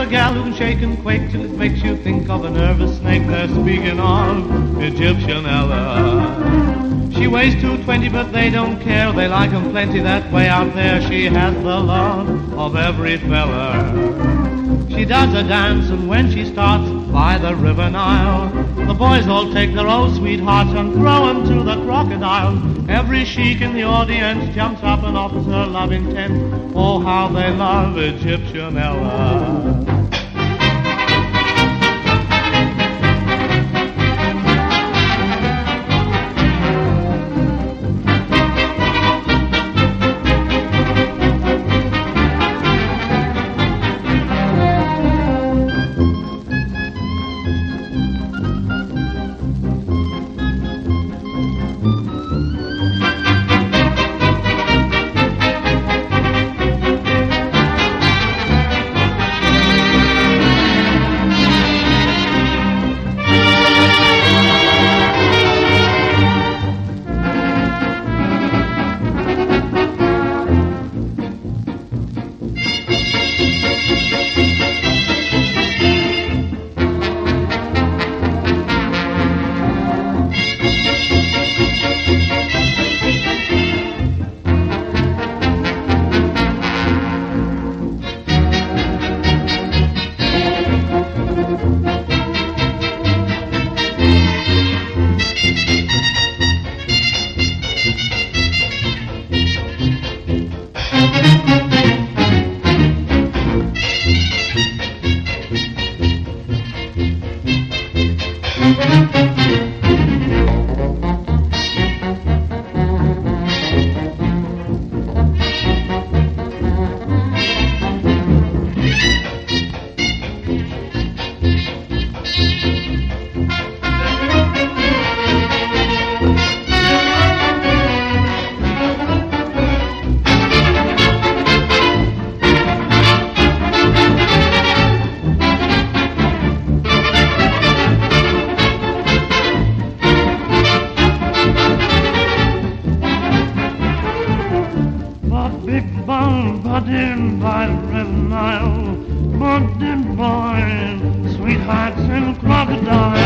a gal who can shake and quake till it makes you think of a nervous snake. They're speaking of Egyptian Ella. She weighs 220, but they don't care. They like 'em plenty that way out there. She has the love of every fella. She does a dance, and when she starts by the River Nile, the boys all take their old sweethearts and throw 'em to the crocodile. Every sheik in the audience jumps up and offers her love intent. Oh, how they love Egyptian Ella. Big bone budding by the River Nile, budding boy, sweethearts and crocodiles.